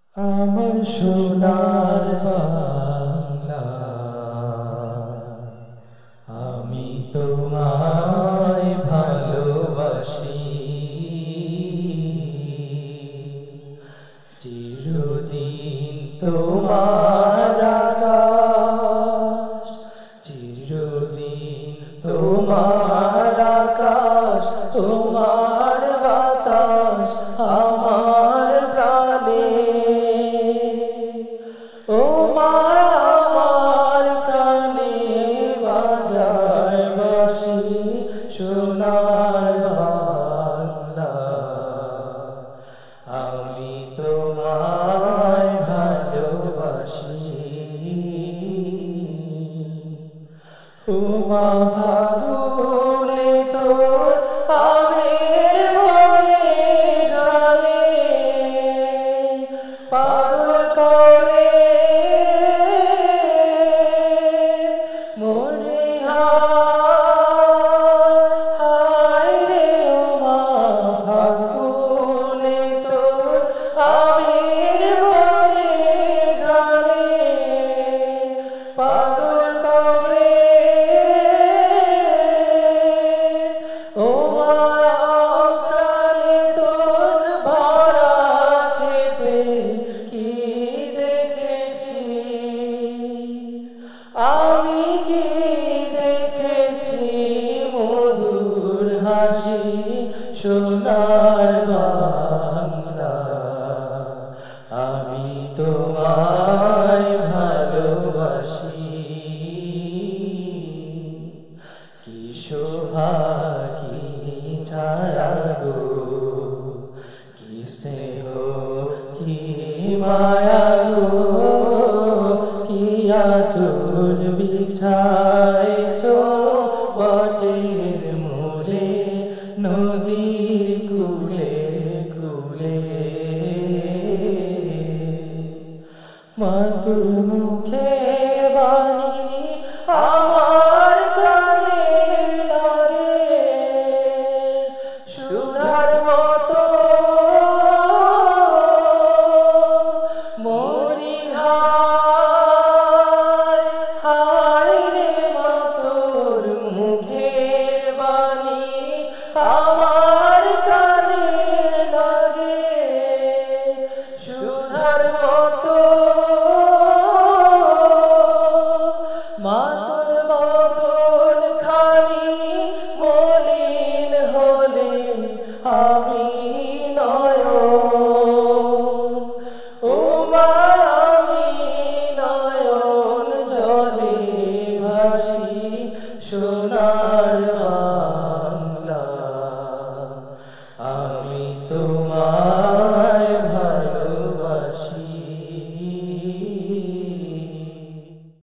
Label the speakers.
Speaker 1: আমার সোনার বাংলা, আমি তোমায় ভালোবাসি। চিরদিন তোমার আকাশ, চিরদিন তোমার আকাশ, তোমার বাতাস আমার প্রাণে। ও মা আমার প্রাণে বাজায় বাঁশি, সোনার বাংলা, আমি তোমায় ভালোবাসি। ও মা ফাগুনে তোর আমের বনে ঢালে, পাগল করে মনে হায় রে। ও মা ফাগুনে তোর আমের বনে ঢালে, পাগল করে ও মা প্রাণে তোর ভরা খেতে কি দেখেছি, আমি কি দেখেছি মধুর হাসি, সোনার বাংলা, আমি তোমায় ভালোবাসি। কি শোভা কি ছায়া গো, কি স্নেহ কি মায়া গো, কি আঁচল বিছাইছো বটের মূলে, নদীর কূলে কূলে। মাতুর মুখের বাণী আমার কানে লাগে, সুধার মতো মরি হায় রে। মাতুর মুখের বাণী আমার কানে লাগে, সুধার